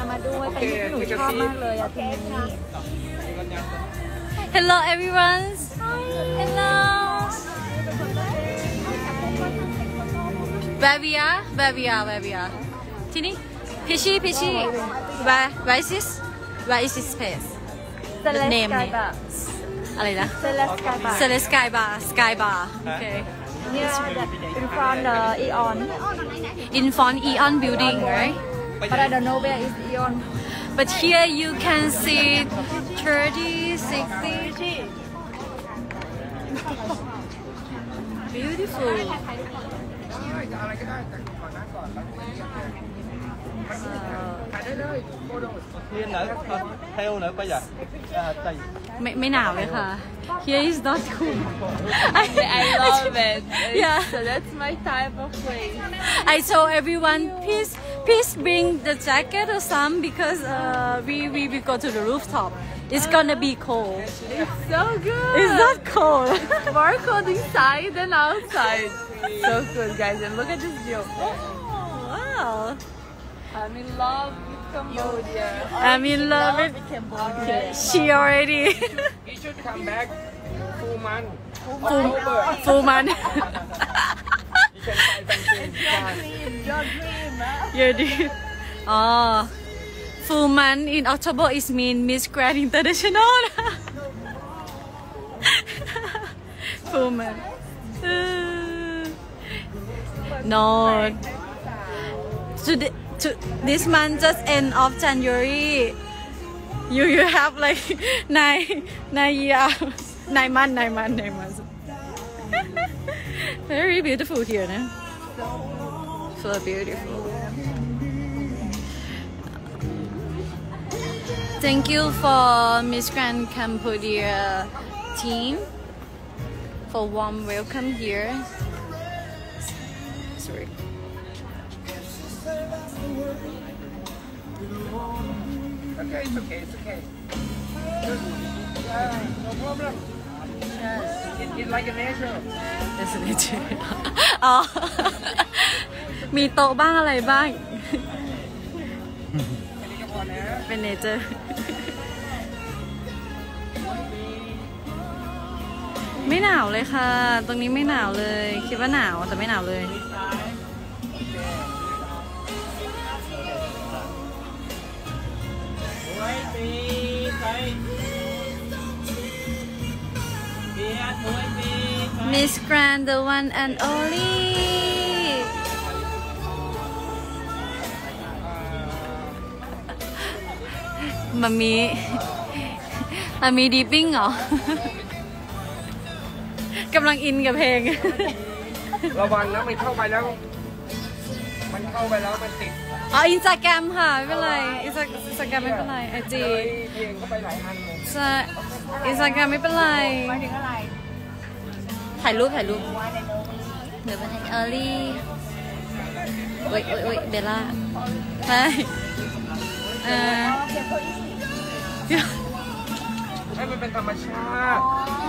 มาด้วยเป็นที่หนูชอบมากเลยอะทีนี้ Hello everyone Hello Where we are ที่นี่Pishi Where is this place The name อะไรนะ Celeste Sky Bar Okay in front the Eon In front Eon building right but I don't know where is Eon But here you can see 30, 60 Beautifulไม่หนาวเลยค่ะ Here is not cool I love it Yeah so that's my type of place I told everyone please bring the jacket or some because we go to the rooftop it's gonna be cold it's so good it's not cold more cold inside than outside so good guys and look at this view wow I'm in love with Cambodia I'm in love with Cambodia she already You should come back full month full month your dream full month in October is mean Miss Grand International full month no to this month just end of January you have like 9 months very beautiful here no? So beautiful thank you for Miss Grand Cambodia team for warm welcome here sorry Okay, it's okay. No problem. It's like a nature. Isn't it? อ๋อ มีโต๊ะบ้างอะไรบ้าง เป็นเนเจอร์ไม่หนาวเลยค่ะ ตรงนี้ไม่หนาวเลย คิดว่าหนาวแต่ไม่หนาวเลยMiss Grand the one and only มามีดีปิ้งเหรอกำลังอินกับเพลงระวังนะมันเข้าไปแล้วมันติดอ๋ออินสตาแกรมค่ะไม่เป็นไรอินสตาแกรมไม่เป็นไรไอจีเพลงเข้าไปหลายอันเลยอินสตาแกรมไม่เป็นไรหมายถึงอะไรถ่ายรูปเดี๋ยวไปให้เออรี่โอ้ยเบลล่าใช่ให้มันเป็นธรรมชาติ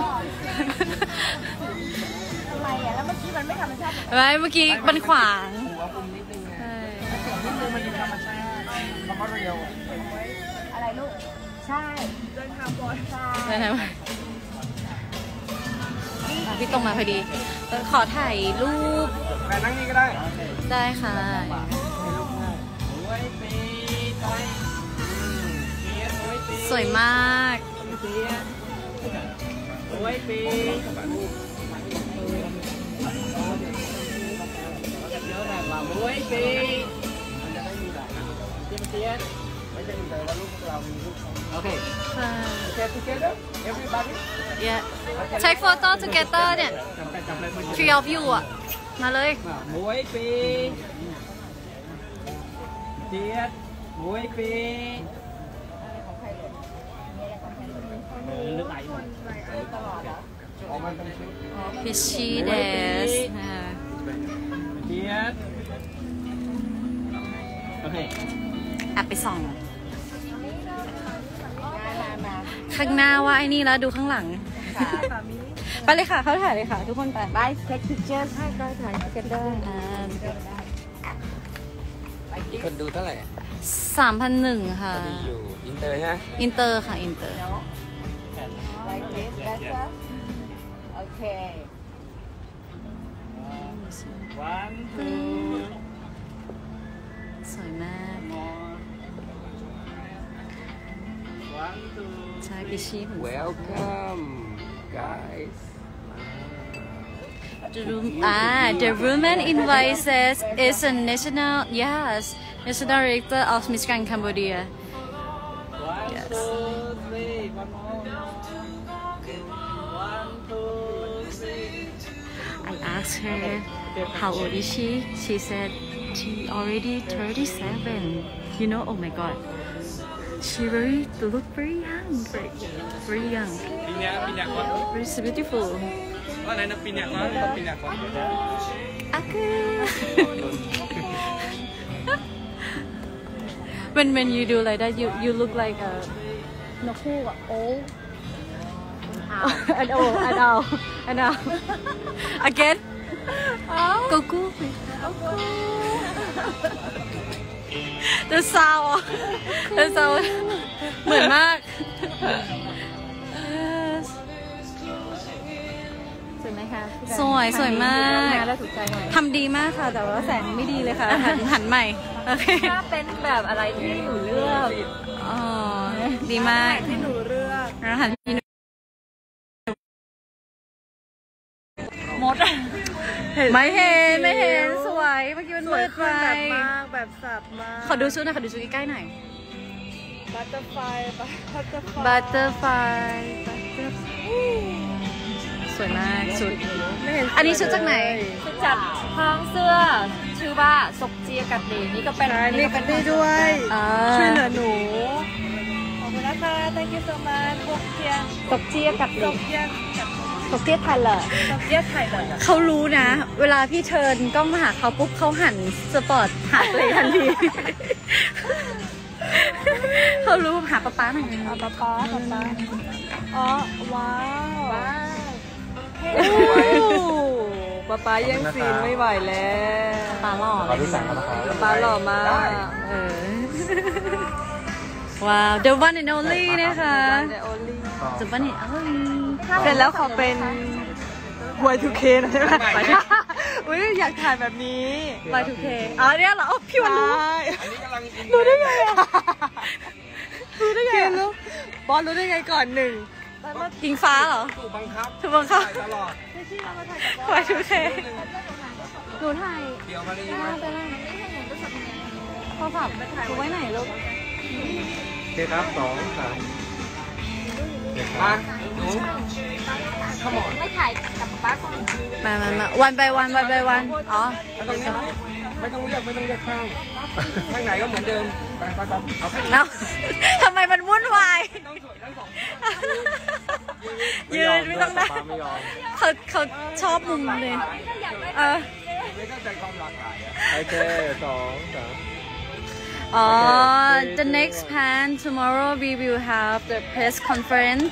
ทำไมอ่ะแล้วเมื่อกี้มันไม่ธรรมชาติไม่เมื่อกี้มันขวางหัวคุมนิดนึงไงนิดนึงมันเป็นธรรมชาติแล้วก็เรียวอะไรลูกใช่เดินทางบนใช่พี่ตรงมาพอดีขอถ่ายรูปแต่นั่งนี่ก็ได้ค่ะสวยมาก Okay. Together, everybody. Yeah. Take photo together เนี่ย Three of you อ่ะมาเลยมุ้ยปีเจี๊ยบมุ้ยปีลึกไหลพิชชีเดสเจี๊ยบโอเคแอบไปส่องข้างหน้าว่าไอ้นี่แล้วดูข้างหลังไปเลยค่ะเขาถ่ายเลยค่ะทุกคนไป Bye take pictures ให้ก็ถ่ายกันได้มีคนดูเท่าไหร่ 3,100 ค่ะดีอยู่อินเตอร์ใช่ไหมอินเตอร์ค่ะอินเตอร์ Like this, better? Okay. สวยมากใช่พิชชี่ Welcome guys The woman invites us is a national director of Miss Grand Cambodia. Yes. I asked her how old is she? She said she already 37. You know, oh my god. She look very young, very young. Very beautiful. Aku. When you do like that, you look like a nọc hưu old. An owl. Again. Cuckoo. The sound เหมือนมาก Yes. สวยไหมคะสวยมากแล้วถูกใจไหมทำดีมากค่ะ แต่ว่าแสงไม่ดีเลยค่ะ หันใหม่ โอเคถ้าเป็นแบบอะไรที่หนูเลือกอ๋อ ดีมากที่หนูเลือกแล้วหันที่มดไม่เห็นสวยเมื่อกี้มันมืดไปแบบสับมากขอดูชุดหน่อยขอดูชุดใกล้ๆหน่อย Butterfly สวยมากชุดอันนี้ชุดจากไหนชุดจากห้องเสื้อชื่อว่าซกเจียกัดดีนี่ก็เป็นนี่ก็เป็นด้วยช่วยเหลือหนูขอบคุณนะคะ thank you so much ซกเจียกัดดีซกเจียไทยเลยเขารู้นะ เวลาพี่เทิร์นกล้องมาหาเขาปุ๊บเขาหันสปอร์ตหาเลยทันที เขารู้หาป๊าหน่อยนึงป๊าอ๋อว้าวป๊าแย่งซีนไม่ไหวแล้วป๊าหล่อขอที่สั่งกันนะครับป๊าหล่อมากว้าว the one and only นะคะ the one and only เสร็จแล้วเขาเป็น Y2K นะใช่ไหมอุ้ยอยากถ่ายแบบนี้ Y2K อ๋อเนี่ยเหรอพี่วันรู้อันนี้กำลังอินรู้ได้ไงอ่ะรู้ได้ไงรู้บอลรู้ได้ไงก่อนหนึ่งยิงฟ้าเหรอถูกบังคับถูกบังคับถ่ายตลอด Y2K หนูถ่ายเดี๋ยวมาลีมาโทรศัพท์ถูกไว้ไหนลูกโอเคครับ2 3มาหนูขมอนไม่ถ่ายกับป๊าก่อนมาวันไปวันอ๋อแล้วตรงนี้ไม่ต้องเลือกข้างไหนก็เหมือนเดิมไปเอาข้างนี้แล้วทำไมมันวุ่นวายต้องสวยทั้งสองยืนไม่ต้องนั่งไม่ยอมเขาชอบมุมเลยไม่เข้าใจความหลากหลายโอเค2 3 อ๋อ the next plan tomorrow we will have the press conference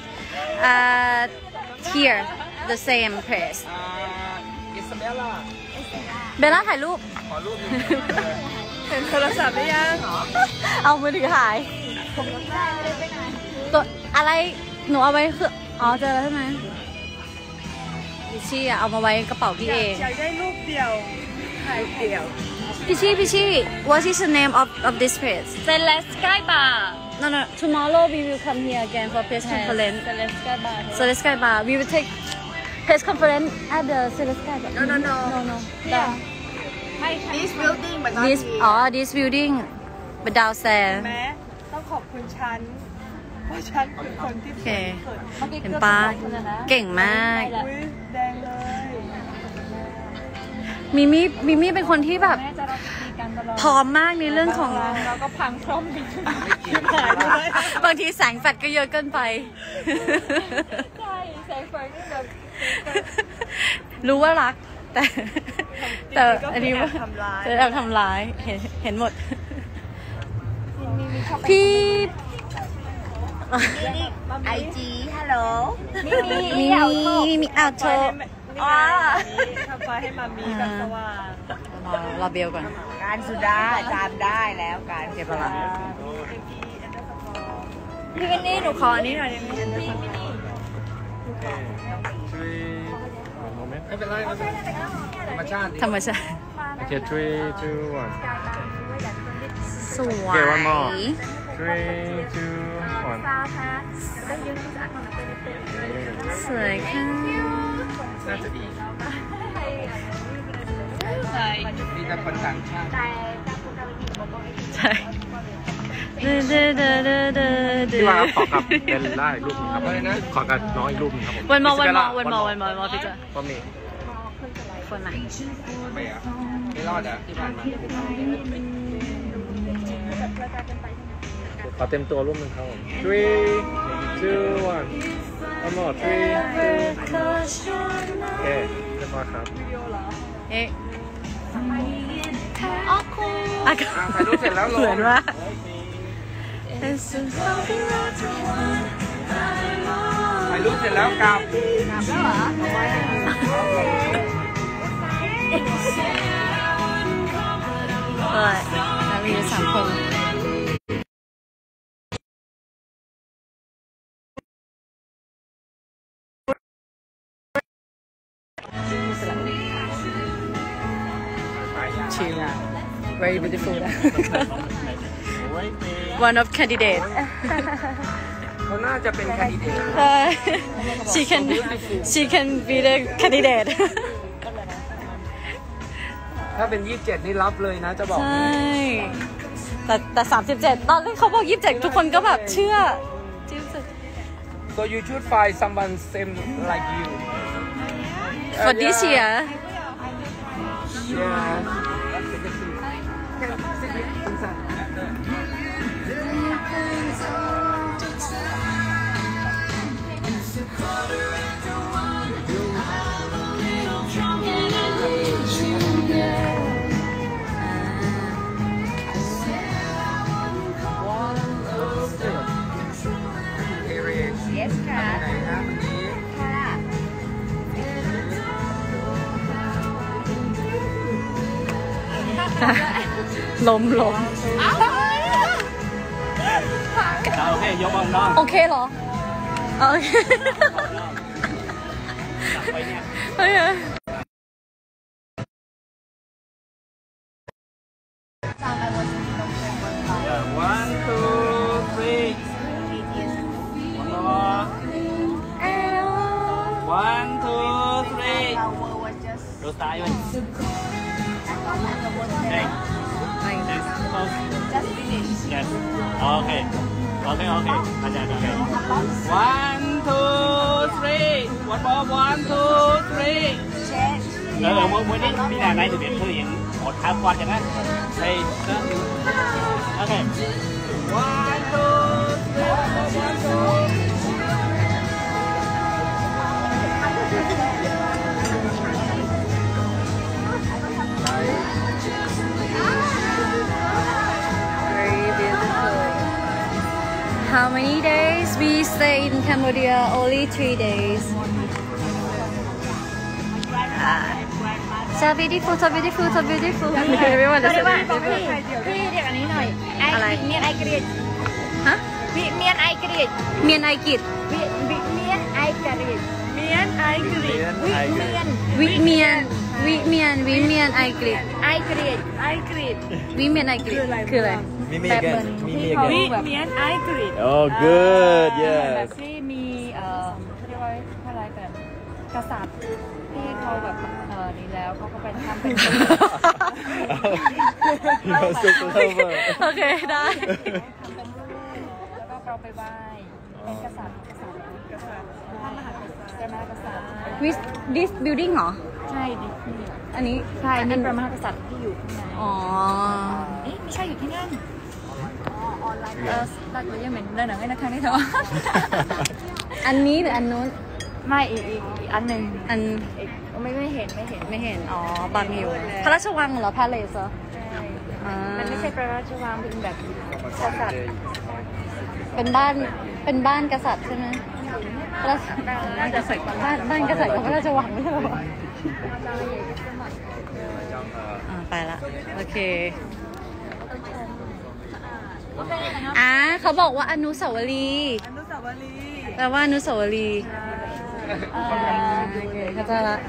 here the same press อิสเบลล่าเบลล่าถ่ายรูปขอรูปนึงเห็นโทรศัพท์ได้ยังเอามือถือถ่ายตัวอะไรหนูเอาไว้คืออ๋อเจอแล้วใช่ไหมพิชชี่อะเอามาไว้กระเป๋าพี่เองอยากได้รูปเดียวถ่ายเดียวพิชชี่ what is the name of this place Celeste Sky Bar no tomorrow we will come here again for press conference Celeste Sky Bar Celeste Sky Bar we will take press conference at the Celeste Sky Bar no This building but not this building but downstairs แม้ต้องขอบคุณฉันเพราะฉันเป็นคนที่โอเคเห็นป้าเก่งมากอุ้ยแดงเลยมิมี่เป็นคนที่แบบพร้อมมากในเรื่องของเราก็พังพร้อมกันบางทีแสงแฟลชก็เยอะเกินไปใช่แสงไฟก็แบบรู้ว่ารัก แต่อันนี้ว่าทำร้ายจะเอาทำร้ายเห็นหมด พี่ IG hello มีเอาโทรอ๋อทำไฟให้มามีกับสว่างรอเบลก่อนการสุดาจามได้แล้วการเก็บอะไรพี่มินนี่หนูขออันนี้หน่อยได้ไหมพี่มินนี่ไม่เป็นไรธรรมชาติธรรมชาติโอเค3 2 1 สวย one more 3 2 1 สวยค่ะน่าจะดีมีแต่คนต่างชาติใช่พี่ว่าขอกับเบลล่าอีกรูปนึงครับอะไรนะขอกับน้องอีกรูปนึงครับผมวันมอพี่เจ้าป้าเมย์คนไหนไม่รอดอ่ะที่ผ่านมาขอเต็มตัวรูปนึงครับผม3 2 1one more 3 2 โอเคเรียบร้อยครับเอ๊ะถ่ายรูปเสร็จแล้วลงเหมือนว่าถ่ายรูปเสร็จแล้วกลับแล้วเหรอเรามีอยู่3 คนชิล very beautiful one of candidate เขาน่าจะเป็น candidate she can be the candidate ถ้าเป็น27นี่รับเลยนะจะบอกใช่แต่37ตอนแรกเขาบอก27ทุกคนก็แบบเชื่อ so you should find someone same like you for this year yes ค่ะลมโอเคยกน้องโอเคเหรอโอเคเฮ้ย 1 2 3 1 2 3 Đôi tay ơi. Đây. Just finish. Yes. Okay. Okay. Okay. Okay. 1 2 3 One more. 1 2 3 Change. Mỗi đến đi làm này thì biết thư hiện một hai quan chẳng hạn. Đây. Okay. 1 2 3 How many days we stay in Cambodia? Only 3 days. So beautiful, so beautiful, so beautiful. Everyone is so beautiful. พี่เรียกอันนี้หน่อยอะไรเมียนไอกรีดฮะเมียนไอกรีดเมียนไอกิดเมียนไอกรีดเมียนไอกรีดวิเมียนไอกรีดไอกรีดวิเมียนไอกรีดคืออะไรมีเมียกันมีเมียกันเมียนไอกรีด Oh good yes แบบที่มีเรียกว่าอะไรกันกษัตริย์ที่เขาแบบนี่แล้วเขาก็ไปทำเป็นโอเคได้แล้วก็เราไปไหว้เป็นกษัตริย์พระมหากษัตริย์ With this building เหรอใช่ดิอันนี้ใช่นั่นพระมหากษัตริย์ที่อยู่ข้างในอ๋อเอ๊ะไม่ใช่อยู่ที่นั่นออนไลน์เราจะยังเหมือนเดินหนังให้นะคะนี่เถอะอันนี้หรืออันนู้นไม่อีกอันหนึ่งอันไม่เห็นอ๋อบางอยู่พระราชวังเหรอพาเลสเหรอมันไม่ใช่พระราชวังเป็นแบบกษัตริย์เป็นบ้านกษัตริย์ใช่ไหมใช่บ้านกษัตริย์กับพระราชวังไม่ใช่หรอไปละโอเคเขาบอกว่าอนุสาวรีย์แปลว่าอนุสาวรีย์โอเคเข้าใจละ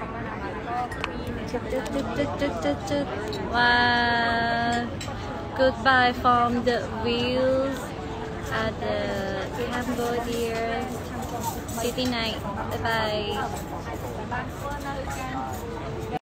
ว่า goodbye from the wheels at the Cambodia city night bye bye